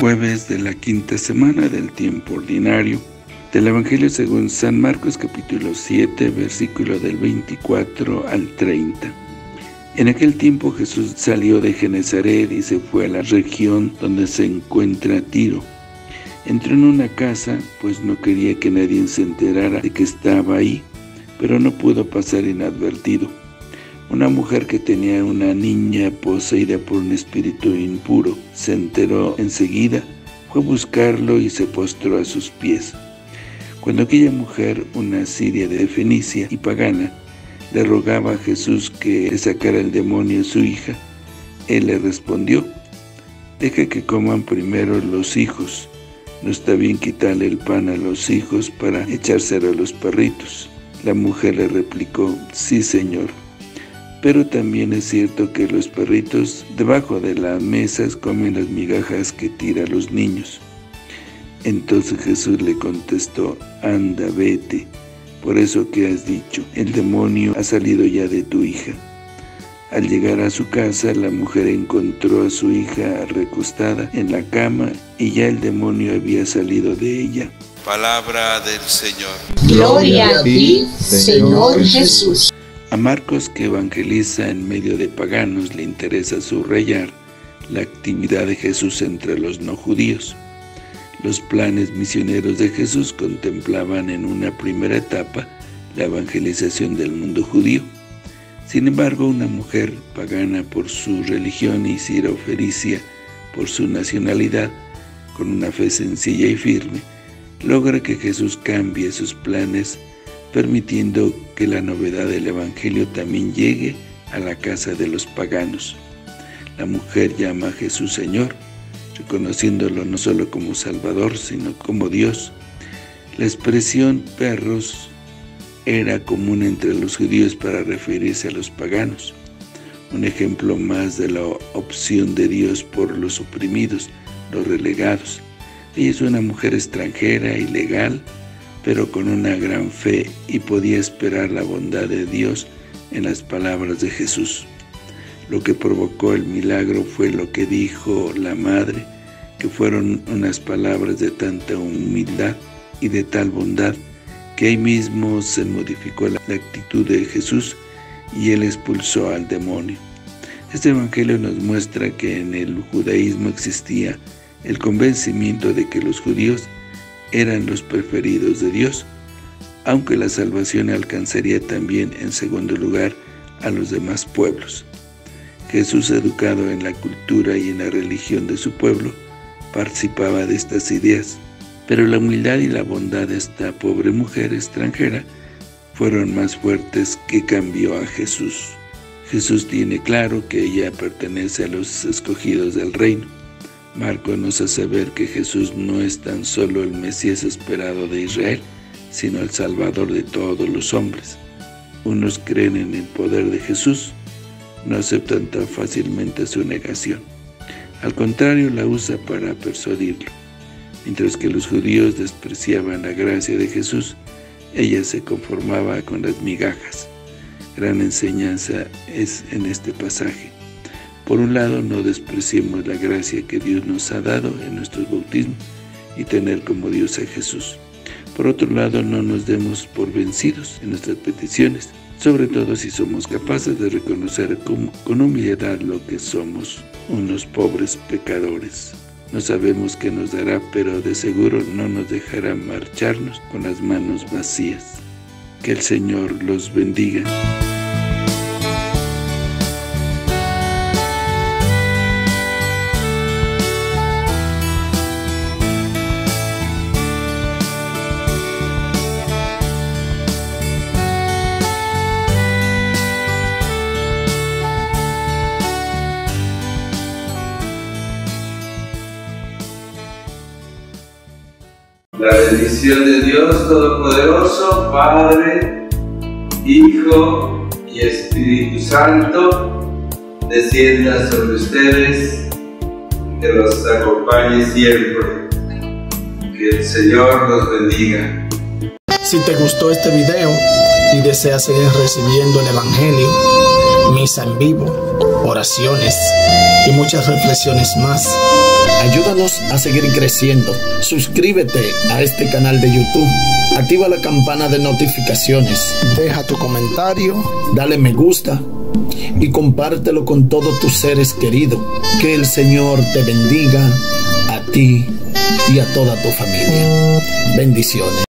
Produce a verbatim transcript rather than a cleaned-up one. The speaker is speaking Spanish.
jueves de la quinta semana del tiempo ordinario del Evangelio según San Marcos, capítulo siete, versículo del veinticuatro al treinta. En aquel tiempo Jesús salió de Genezaret y se fue a la región donde se encuentra Tiro. Entró en una casa, pues no quería que nadie se enterara de que estaba ahí, pero no pudo pasar inadvertido. Una mujer que tenía una niña poseída por un espíritu impuro se enteró enseguida, fue a buscarlo y se postró a sus pies. Cuando aquella mujer, una siria de Fenicia y pagana, le rogaba a Jesús que le sacara el demonio a su hija, él le respondió: «Deja que coman primero los hijos. No está bien quitarle el pan a los hijos para echárselo a los perritos». La mujer le replicó: «Sí, Señor, pero también es cierto que los perritos debajo de las mesas comen las migajas que tiran los niños». Entonces Jesús le contestó: «Anda, vete, por eso que has dicho, el demonio ha salido ya de tu hija». Al llegar a su casa, la mujer encontró a su hija recostada en la cama y ya el demonio había salido de ella. Palabra del Señor. Gloria a ti, Señor Jesús. A Marcos, que evangeliza en medio de paganos, le interesa subrayar la actividad de Jesús entre los no judíos. Los planes misioneros de Jesús contemplaban en una primera etapa la evangelización del mundo judío. Sin embargo, una mujer pagana por su religión y sirofenicia por su nacionalidad, con una fe sencilla y firme, logra que Jesús cambie sus planes, permitiendo que la novedad del Evangelio también llegue a la casa de los paganos. La mujer llama a Jesús Señor, reconociéndolo no solo como Salvador, sino como Dios. La expresión perros era común entre los judíos para referirse a los paganos, un ejemplo más de la opción de Dios por los oprimidos, los relegados. Ella es una mujer extranjera, ilegal, pero con una gran fe y podía esperar la bondad de Dios en las palabras de Jesús. Lo que provocó el milagro fue lo que dijo la madre, que fueron unas palabras de tanta humildad y de tal bondad, que ahí mismo se modificó la actitud de Jesús y él expulsó al demonio. Este evangelio nos muestra que en el judaísmo existía el convencimiento de que los judíos eran los preferidos de Dios, aunque la salvación alcanzaría también en segundo lugar a los demás pueblos. Jesús, educado en la cultura y en la religión de su pueblo, participaba de estas ideas, pero la humildad y la bondad de esta pobre mujer extranjera fueron más fuertes que cambió a Jesús. Jesús tiene claro que ella pertenece a los escogidos del reino. Marcos nos hace ver que Jesús no es tan solo el Mesías esperado de Israel, sino el Salvador de todos los hombres. Unos creen en el poder de Jesús, no aceptan tan fácilmente su negación. Al contrario, la usa para persuadirlo. Mientras que los judíos despreciaban la gracia de Jesús, ella se conformaba con las migajas. Gran enseñanza es en este pasaje. Por un lado, no despreciemos la gracia que Dios nos ha dado en nuestros bautismos y tener como Dios a Jesús. Por otro lado, no nos demos por vencidos en nuestras peticiones, sobre todo si somos capaces de reconocer con, con humildad lo que somos, unos pobres pecadores. No sabemos qué nos dará, pero de seguro no nos dejará marcharnos con las manos vacías. Que el Señor los bendiga. La bendición de Dios Todopoderoso, Padre, Hijo y Espíritu Santo, descienda sobre ustedes, que los acompañe siempre. Que el Señor los bendiga. Si te gustó este video y deseas seguir recibiendo el Evangelio, misa en vivo, oraciones y muchas reflexiones más. Ayúdanos a seguir creciendo. Suscríbete a este canal de YouTube. Activa la campana de notificaciones. Deja tu comentario. Dale me gusta. Y compártelo con todos tus seres queridos. Que el Señor te bendiga a ti y a toda tu familia. Bendiciones.